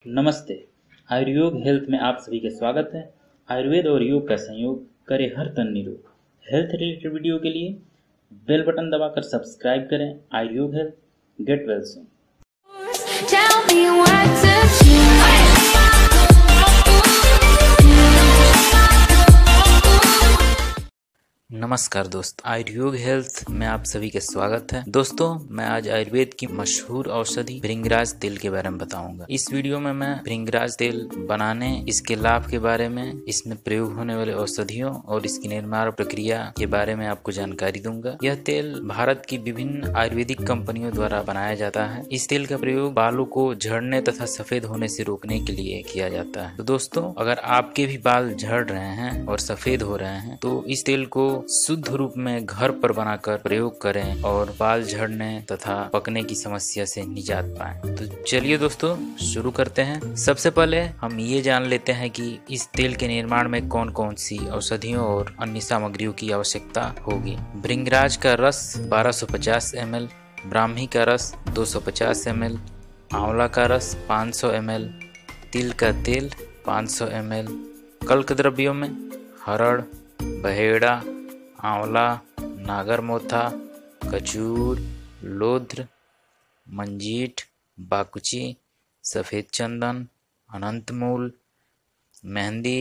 नमस्ते। आयुर्योग हेल्थ में आप सभी का स्वागत है। आयुर्वेद और योग का संयोग करे हर तन निरोग। हेल्थ रिलेटेड वीडियो के लिए बेल बटन दबाकर सब्सक्राइब करें। Ayuryog health get well soon. नमस्कार दोस्त, आयुर्योग हेल्थ में आप सभी का स्वागत है। दोस्तों, मैं आज आयुर्वेद की मशहूर औषधि भृंगराज तेल के बारे में बताऊंगा। इस वीडियो में मैं भृंगराज तेल बनाने, इसके लाभ के बारे में, इसमें प्रयोग होने वाले औषधियों और इसकी निर्माण प्रक्रिया के बारे में आपको जानकारी दूंगा। यह तेल भारत की विभिन्न आयुर्वेदिक कंपनियों द्वारा बनाया जाता है। इस तेल का प्रयोग बालों को झड़ने तथा सफेद होने से रोकने के लिए किया जाता है। तो दोस्तों, अगर आपके भी बाल झड़ रहे हैं और सफेद हो रहे हैं तो इस तेल को शुद्ध रूप में घर पर बनाकर प्रयोग करें और बाल झड़ने तथा पकने की समस्या से निजात पाएं। तो चलिए दोस्तों, शुरू करते हैं। सबसे पहले हम ये जान लेते हैं कि इस तेल के निर्माण में कौन कौन सी औषधियों और अन्य सामग्रियों की आवश्यकता होगी। भृंगराज का रस 1250 ml, ब्राह्मी का रस 250 ml, आंवला का रस 500 ml, तिल का तेल 500 ml। कल्क द्रव्यों में हरड़, बहेड़ा, आंवला, नागरमोथा, खजूर, लोध्र, मंजीठ, बाकुची, सफेद चंदन, अनंतमूल, मेहंदी,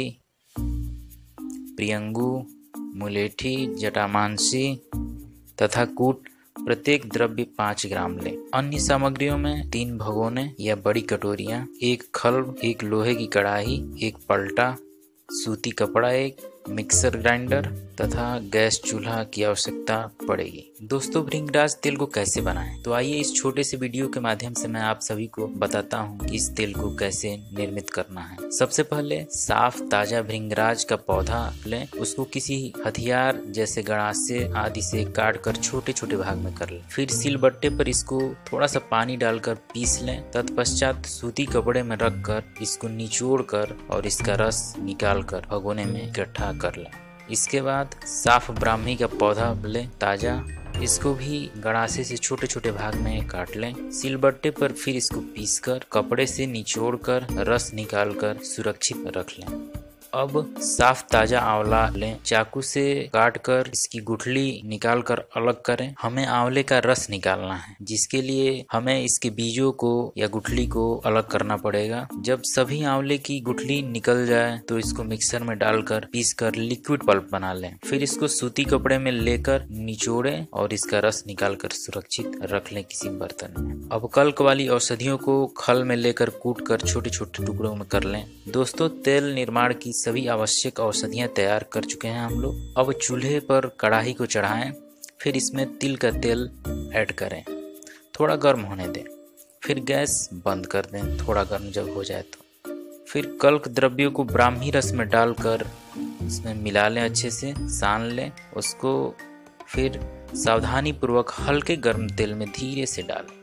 प्रियंगू, मुलेठी, जटामांसी तथा कूट प्रत्येक द्रव्य 5 ग्राम लें। अन्य सामग्रियों में 3 भगोने या बड़ी कटोरियां, 1 खल्ब, 1 लोहे की कढ़ाई, 1 पलटा, सूती कपड़ा, 1 मिक्सर ग्राइंडर तथा गैस चूल्हा की आवश्यकता पड़ेगी। दोस्तों, भृंगराज तेल को कैसे बनाएं? तो आइए इस छोटे से वीडियो के माध्यम से मैं आप सभी को बताता हूं कि इस तेल को कैसे निर्मित करना है। सबसे पहले साफ ताजा भृंगराज का पौधा लें। उसको किसी हथियार जैसे गड़ासे आदि से काट कर छोटे छोटे भाग में कर लें। फिर सिलबट्टे पर इसको थोड़ा सा पानी डालकर पीस लें। तत्पश्चात सूती कपड़े में रखकर इसको निचोड़ कर और इसका रस निकाल कर भगोने में इकट्ठा कर लें। इसके बाद साफ ब्राह्मी का पौधा लें, ताजा। इसको भी गड़ासे से छोटे छोटे भाग में काट लें। सिलबट्टे पर फिर इसको पीसकर कपड़े से निचोड़कर रस निकालकर सुरक्षित रख लें। अब साफ ताजा आंवला लें, चाकू से काटकर इसकी गुठली निकालकर अलग करें। हमें आंवले का रस निकालना है, जिसके लिए हमें इसके बीजों को या गुठली को अलग करना पड़ेगा। जब सभी आंवले की गुठली निकल जाए तो इसको मिक्सर में डालकर पीसकर लिक्विड पल्प बना लें। फिर इसको सूती कपड़े में लेकर निचोड़ें और इसका रस निकालकर सुरक्षित रख लें किसी बर्तन में। अब कल्क वाली औषधियों को खल में लेकर कूट कर छोटे छोटे टुकड़ों में कर लें। दोस्तों, तेल निर्माण की सभी आवश्यक औषधियां तैयार कर चुके हैं हम लोग। अब चूल्हे पर कढ़ाई को चढ़ाएं। फिर इसमें तिल का तेल ऐड करें, थोड़ा गर्म होने दें। फिर गैस बंद कर दें थोड़ा गर्म जब हो जाए तो। फिर कल्क द्रव्यों को ब्राह्मी रस में डालकर इसमें मिला लें, अच्छे से सान लें उसको। फिर सावधानी पूर्वक हल्के गर्म तेल में धीरे से डालें।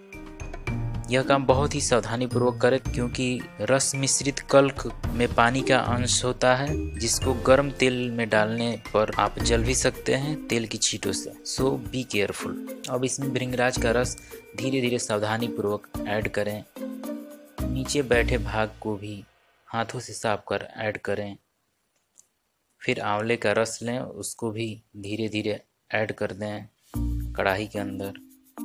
यह काम बहुत ही सावधानी पूर्वक करें, क्योंकि रस मिश्रित कल्क में पानी का अंश होता है, जिसको गर्म तेल में डालने पर आप जल भी सकते हैं तेल की छींटों से। So be careful. अब इसमें भृंगराज का रस धीरे धीरे सावधानी पूर्वक ऐड करें। नीचे बैठे भाग को भी हाथों से साफ कर ऐड करें। फिर आंवले का रस लें, उसको भी धीरे धीरे ऐड कर दें कढ़ाई के अंदर।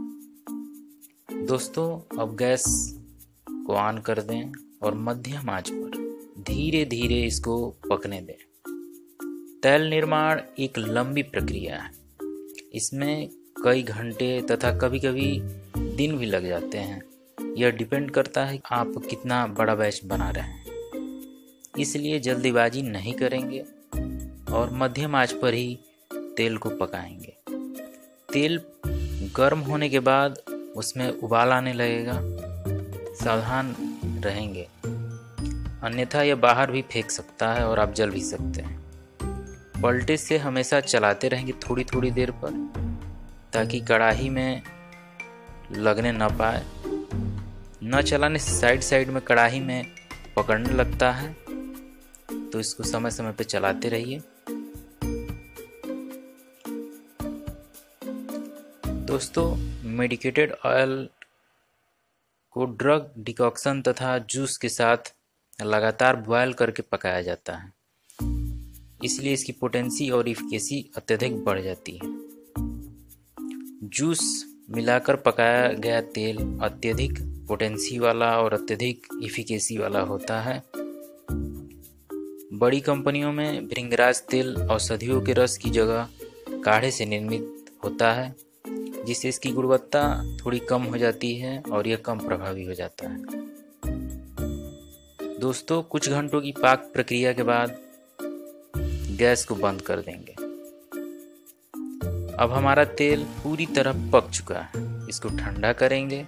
दोस्तों, अब गैस को ऑन कर दें और मध्यम आंच पर धीरे धीरे इसको पकने दें। तेल निर्माण एक लंबी प्रक्रिया है। इसमें कई घंटे तथा कभी कभी दिन भी लग जाते हैं। यह डिपेंड करता है आप कितना बड़ा बैच बना रहे हैं। इसलिए जल्दीबाजी नहीं करेंगे और मध्यम आंच पर ही तेल को पकाएंगे। तेल गर्म होने के बाद उसमें उबाल आने लगेगा, सावधान रहेंगे, अन्यथा यह बाहर भी फेंक सकता है और आप जल भी सकते हैं। पलटे से हमेशा चलाते रहेंगे थोड़ी थोड़ी देर पर, ताकि कढ़ाई में लगने न पाए। न चलाने से साइड साइड में कढ़ाई में पकड़ने लगता है, तो इसको समय समय पे चलाते रहिए। दोस्तों, मेडिकेटेड ऑयल को ड्रग डिकॉक्शन तथा जूस के साथ लगातार बॉयल करके पकाया जाता है, इसलिए इसकी पोटेंसी और इफिकेसी अत्यधिक बढ़ जाती है। जूस मिलाकर पकाया गया तेल अत्यधिक पोटेंसी वाला और अत्यधिक इफिकेसी वाला होता है। बड़ी कंपनियों में भृंगराज तेल औषधियों के रस की जगह काढ़े से निर्मित होता है, जिससे इसकी गुणवत्ता थोड़ी कम हो जाती है और यह कम प्रभावी हो जाता है। दोस्तों, कुछ घंटों की पाक प्रक्रिया के बाद गैस को बंद कर देंगे। अब हमारा तेल पूरी तरह पक चुका है, इसको ठंडा करेंगे।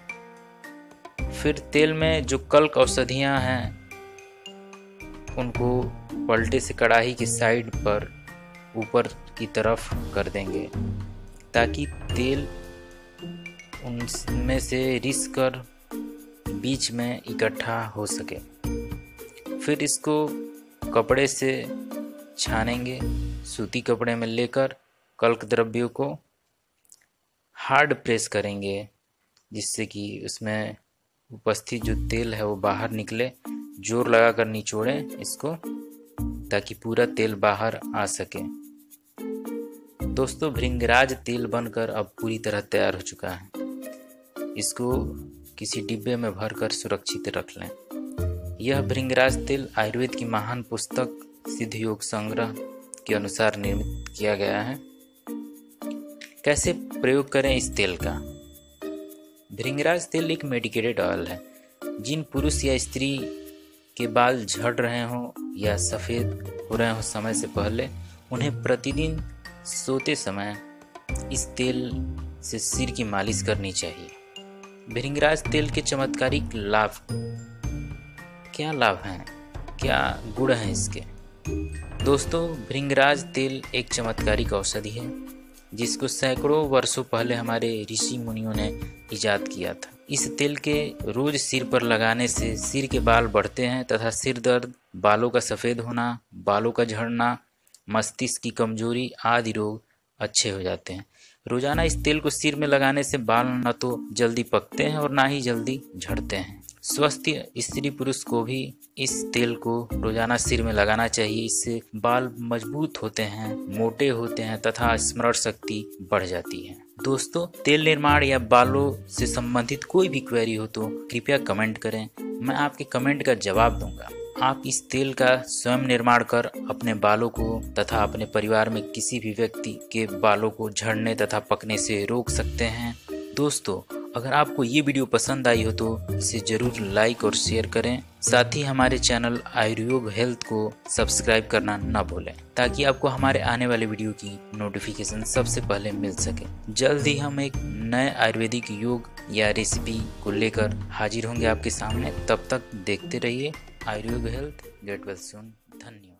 फिर तेल में जो कल्क औषधियां हैं उनको पलटे से कढ़ाई की साइड पर ऊपर की तरफ कर देंगे, ताकि तेल उनमें से रिस कर बीच में इकट्ठा हो सके। फिर इसको कपड़े से छानेंगे। सूती कपड़े में लेकर कल्क द्रव्यों को हार्ड प्रेस करेंगे, जिससे कि उसमें उपस्थित जो तेल है वो बाहर निकले। जोर लगाकर निचोड़ें इसको, ताकि पूरा तेल बाहर आ सके। दोस्तों, भृंगराज तेल बनकर अब पूरी तरह तैयार हो चुका है। इसको किसी डिब्बे में भरकर सुरक्षित रख लें। यह भृंगराज तेल आयुर्वेद की महान पुस्तक सिद्ध योग संग्रह के अनुसार निर्मित किया गया है। कैसे प्रयोग करें इस तेल का? भृंगराज तेल एक मेडिकेटेड ऑयल है। जिन पुरुष या स्त्री के बाल झड़ रहे हों या सफ़ेद हो रहे हों समय से पहले, उन्हें प्रतिदिन सोते समय इस तेल से सिर की मालिश करनी चाहिए। भृंगराज तेल के चमत्कारिक लाभ, क्या लाभ हैं, क्या गुण हैं इसके? दोस्तों, भृंगराज तेल एक चमत्कारिक औषधि है, जिसको सैकड़ों वर्षों पहले हमारे ऋषि मुनियों ने इजाद किया था। इस तेल के रोज सिर पर लगाने से सिर के बाल बढ़ते हैं तथा सिर दर्द, बालों का सफ़ेद होना, बालों का झड़ना, मस्तिष्क की कमजोरी आदि रोग अच्छे हो जाते हैं। रोजाना इस तेल को सिर में लगाने से बाल न तो जल्दी पकते हैं और ना ही जल्दी झड़ते हैं। स्वस्थ स्त्री पुरुष को भी इस तेल को रोजाना सिर में लगाना चाहिए। इससे बाल मजबूत होते हैं, मोटे होते हैं तथा स्मरण शक्ति बढ़ जाती है। दोस्तों, तेल निर्माण या बालों से संबंधित कोई भी क्वेरी हो तो कृपया कमेंट करें, मैं आपके कमेंट का जवाब दूंगा। आप इस तेल का स्वयं निर्माण कर अपने बालों को तथा अपने परिवार में किसी भी व्यक्ति के बालों को झड़ने तथा पकने से रोक सकते हैं। दोस्तों, अगर आपको ये वीडियो पसंद आई हो तो इसे जरूर लाइक और शेयर करें। साथ ही हमारे चैनल आयुर्योग हेल्थ को सब्सक्राइब करना न भूलें, ताकि आपको हमारे आने वाले वीडियो की नोटिफिकेशन सबसे पहले मिल सके। जल्द ही हम एक नए आयुर्वेदिक योग या रेसिपी को लेकर हाजिर होंगे आपके सामने। तब तक देखते रहिए Ayuryog health. Get well soon. धन्यवाद।